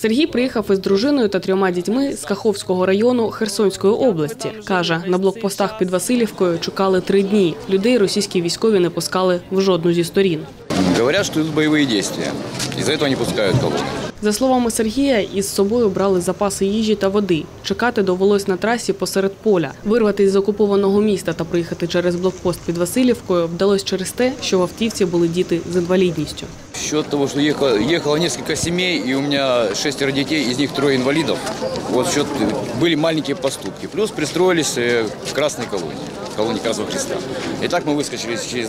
Сергій приїхав із дружиною та 3 дітьми з Каховського району Херсонської області. Каже, на блокпостах під Василівкою чекали 3 дні. Людей російські військові не пускали в жодну зі сторін. Говорять, що йдуть бойові дії. Із-за цього не пускають колони. За словами Сергія, із собою брали запаси їжі та води. Чекати довелось на трасі посеред поля. Вирватися з окупованого міста та приїхати через блокпост під Василівкою вдалося через те, що в автівці були діти з інвалідністю. Счет того, что ехало несколько семей, и у меня 6 детей, из них 3 инвалидов. Вот счет были маленькие поступки. Плюс пристроились к красной колонне Красного Христа. И так мы выскочили через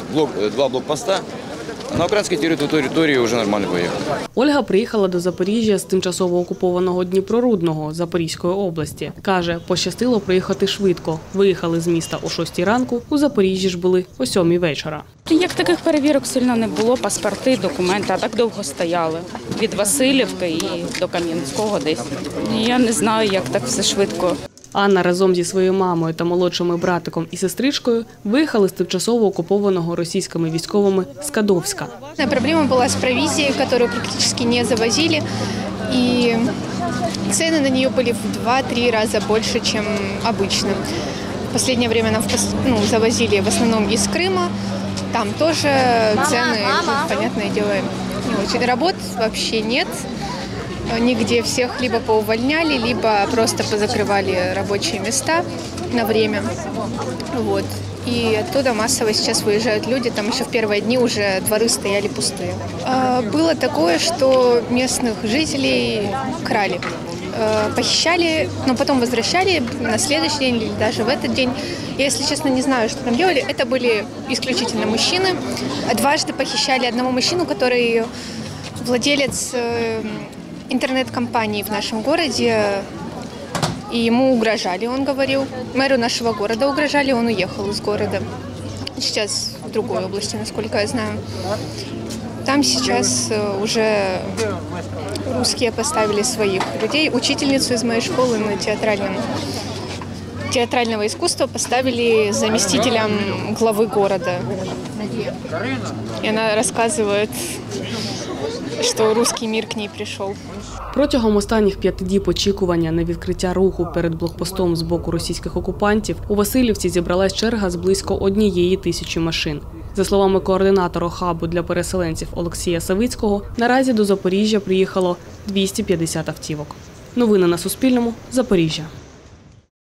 2 блокпоста. На українській території вже нормально поїхали. Ольга приїхала до Запоріжжя з тимчасово окупованого Дніпрорудного Запорізької області. Каже, пощастило приїхати швидко. Виїхали з міста о 6 ранку, у Запоріжжі ж були о 7 вечора. Як таких перевірок сильно не було, паспорти, документи, а так довго стояли. Від Василівки і до Кам'янського десь. Я не знаю, як так все швидко. Анна разом зі своєю мамою та молодшими братиком і сестричкою виїхали з тимчасово окупованого російськими військовими Скадовська. Проблема була з провізією, яку практично не завозили. І ціни на неї були в 2-3 рази більше, ніж звичайно. В останнє час нам завозили в основному із Криму. Там теж ціни, понятне діло, не дуже. Робот взагалі немає. Нигде всех либо поувольняли, либо просто позакрывали рабочие места на время. Вот. И оттуда массово сейчас выезжают люди, там еще в первые дни уже дворы стояли пустые. Было такое, что местных жителей крали, похищали, но потом возвращали на следующий день или даже в этот день. Я, если честно, не знаю, что там делали. Это были исключительно мужчины. Дважды похищали одного мужчину, который владелец интернет-компании в нашем городе, и ему угрожали, он говорил. Мэру нашего города угрожали, он уехал из города. Сейчас в другой области, насколько я знаю. Там сейчас уже русские поставили своих людей. Учительницу из моей школы на театрального искусства поставили заместителем главы города. И она рассказывает, що русський мир к ній прийшов. Протягом останніх 5 діб очікування на відкриття руху перед блокпостом з боку російських окупантів у Василівці зібралась черга з близько 1000 машин. За словами координатора хабу для переселенців Олексія Савицького, наразі до Запоріжжя приїхало 250 автівок. Новини на Суспільному. Запоріжжя.